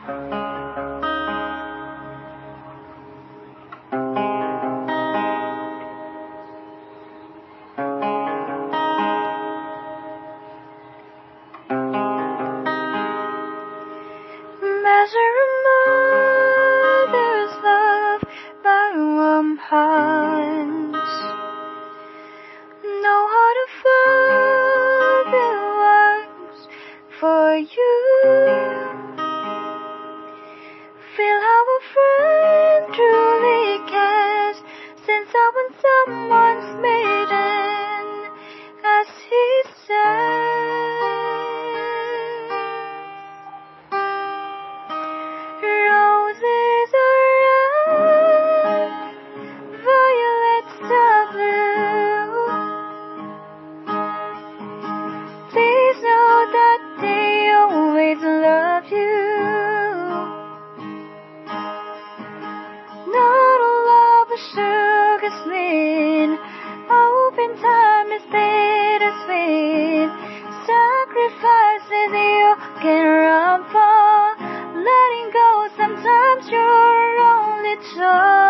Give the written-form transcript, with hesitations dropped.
Measure a mother's love by warm hands. Know how to father was for you. Feel how a friend truly cares, since out when someone's maiden, as he said. Roses are red, violets are blue. Please know that they always love you. Not all love is sugar sweet. Open time is bittersweet. Sacrifices you can run for. Letting go, sometimes your only choice.